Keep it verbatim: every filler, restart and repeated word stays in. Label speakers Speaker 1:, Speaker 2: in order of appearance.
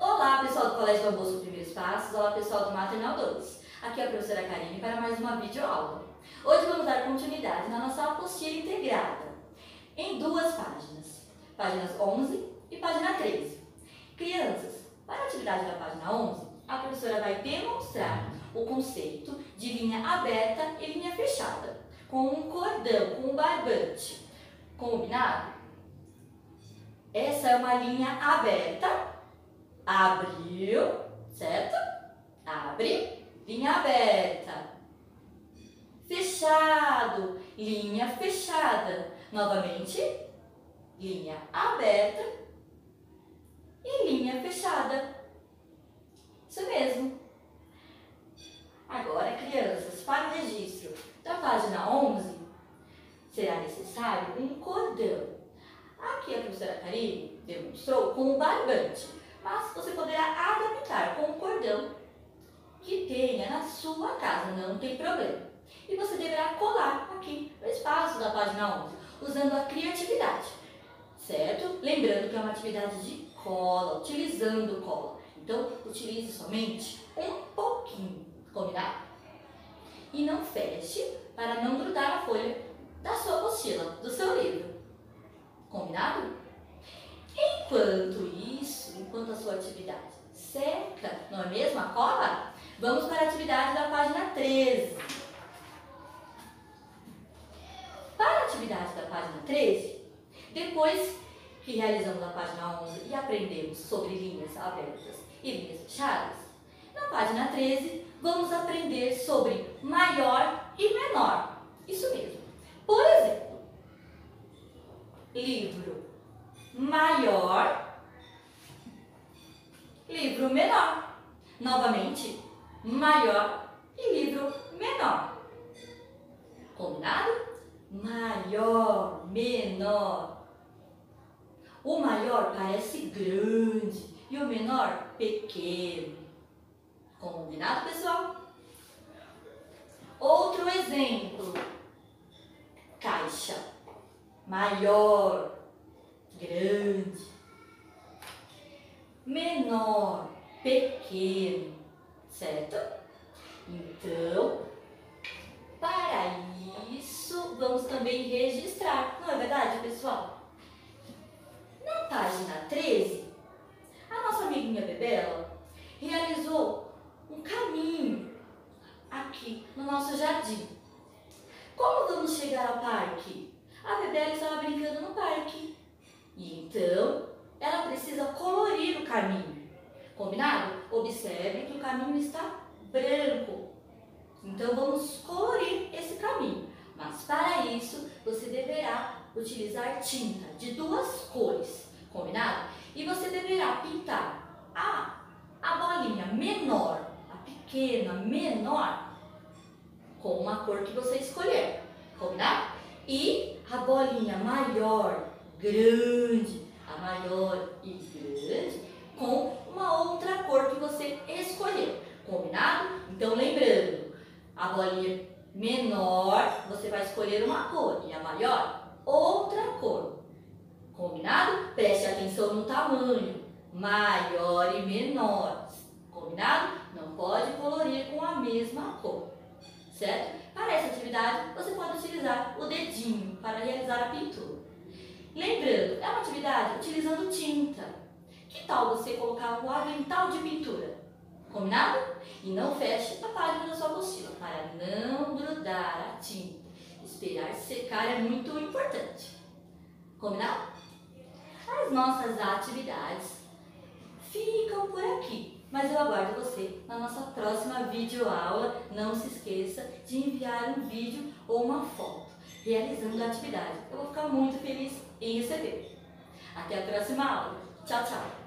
Speaker 1: Olá, pessoal do Colégio Dom Bosco Primeiros Passos, olá pessoal do Maternal dois. Aqui é a professora Karine para mais uma videoaula. Hoje vamos dar continuidade na nossa apostila integrada, em duas páginas, páginas onze e página treze. Crianças, para a atividade da página onze, a professora vai demonstrar o conceito de linha aberta e linha fechada, com um cordão, com um barbante. Combinado? Essa é uma linha aberta. Abriu, certo? Abre, linha aberta. Fechado, linha fechada. Novamente, linha aberta e linha fechada. Isso mesmo. Agora, crianças, para o registro da página onze, será necessário um cordão. Aqui a professora Karine demonstrou com o barbante, mas você poderá adaptar com o cordão que tenha na sua casa, não tem problema. E você deverá colar aqui no espaço da página onze, usando a criatividade, certo? Lembrando que é uma atividade de cola, utilizando cola. Então, utilize somente um pouquinho, combinado? E não feche para não grudar a folha da sua apostila, do seu livro. Combinado? Enquanto isso, enquanto a sua atividade seca, não é mesmo? A cola? Vamos para a atividade da página treze. Para a atividade da página treze, depois que realizamos a página onze e aprendemos sobre linhas abertas e linhas fechadas, na página treze vamos aprender sobre maior e menor. Isso mesmo. Por exemplo, livro maior, livro menor. Novamente, maior e livro menor. Combinado? Maior, menor. O maior parece grande e o menor pequeno. Combinado, pessoal? Outro exemplo. Caixa. Maior, grande, menor, pequeno, certo? Então, para isso, vamos também registrar, não é verdade, pessoal? Na página treze, a nossa amiguinha Bebela realizou um caminho aqui no nosso jardim. Como vamos chegar ao parque? A Bebela estava brincando no parque. E então, ela precisa colorir o caminho. Combinado? Observe que o caminho está branco. Então, vamos colorir esse caminho. Mas para isso, você deverá utilizar tinta de duas cores. Combinado? E você deverá pintar a, a bolinha menor, a pequena, menor, com uma cor que você escolher. Combinado? E a bolinha maior, grande, a maior e grande, com uma outra cor que você escolher. Combinado? Então, lembrando, a bolinha menor, você vai escolher uma cor, e a maior, outra cor. Combinado? Preste atenção no tamanho, maior e menor. Combinado? Não pode colorir com a mesma cor, certo? Para essa atividade, você pode utilizar o dedinho para realizar a pintura. Lembrando, é uma atividade utilizando tinta. Que tal você colocar um avental de pintura? Combinado? E não feche a página da sua apostila para não grudar a tinta. Esperar secar é muito importante. Combinado? As nossas atividades ficam por aqui. Mas eu aguardo você na nossa próxima videoaula. Não se esqueça de enviar um vídeo ou uma foto realizando a atividade. Eu vou ficar muito feliz em receber. Até a próxima aula. Tchau, tchau!